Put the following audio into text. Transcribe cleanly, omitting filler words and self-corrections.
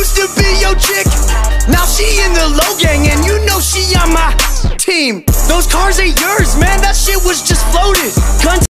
used to be your chick, now she in the low gang, and you know she on my team. Those cars ain't yours, man, that shit was just floated. Gun